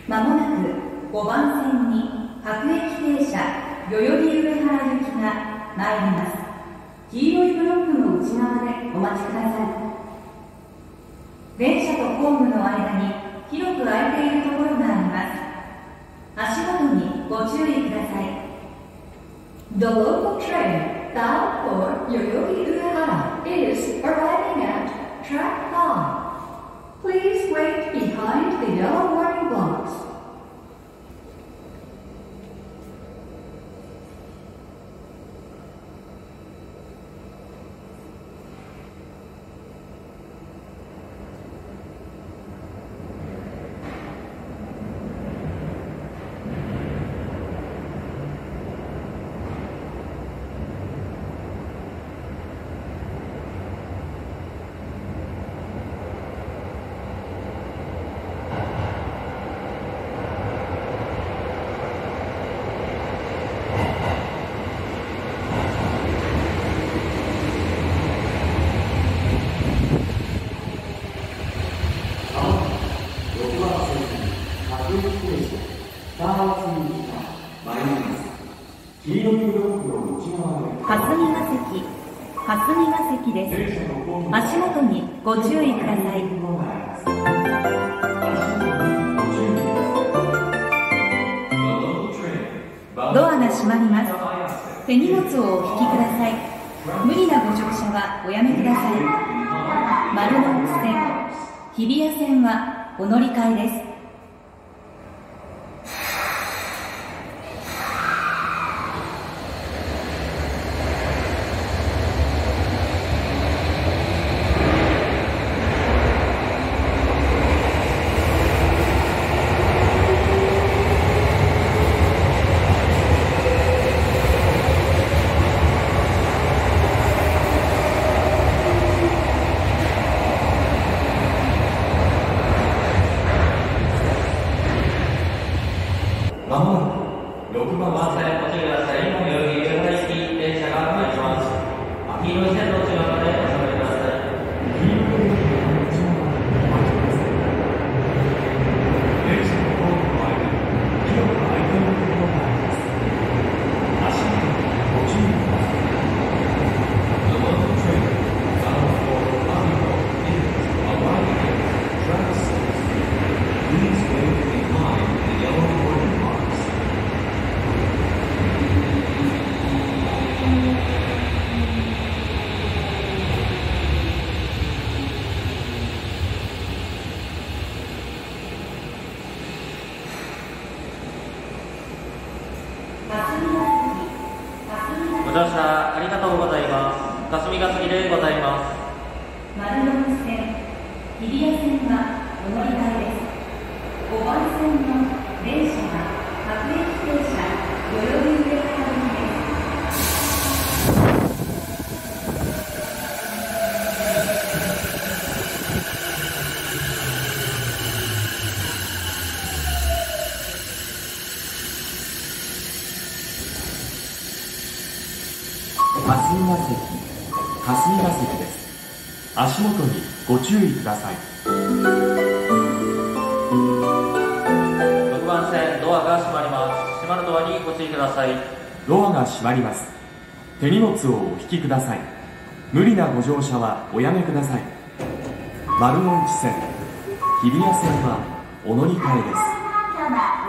まもなく5番線に各駅停車代々木上原行きが参ります。黄色いブロックの内側でお待ちください。電車とホームの間に広く空いているところがあります。足元にご注意ください。The local train bound for Yoyogi Uehara is arriving at track 5. Please wait behind the yellow warning blocks. 霞ヶ関です。足元にご注意ください。ドアが閉まります。手荷物をお引きください。無理なご乗車はおやめください。丸ノ内線、日比谷線はお乗り換えです。 まもなく6番線ご注意ください。代々木上原行き電車が参ります。黄色い線の内側までお下がりください。黄色い線の内側までお待ちください。電車のホームの間に広く空いているところがあります。足元にご注意ください。The local train bound for Amigo is arriving at track 6. Please wait behind the yellow warning marks. ご乗車ありがとうございます。霞ヶ関でございます。 丸ノ内線、日比谷線はお乗り換えです。5番線の電車は各駅停車代々木上原行きです。 霞ヶ関です。足元にご注意ください。 6番線ドアが閉まります。閉まるドアにご注意ください。 ドアが閉まります。手荷物をお引きください。無理なご乗車はおやめください。丸ノ内線、日比谷線はお乗り換えです。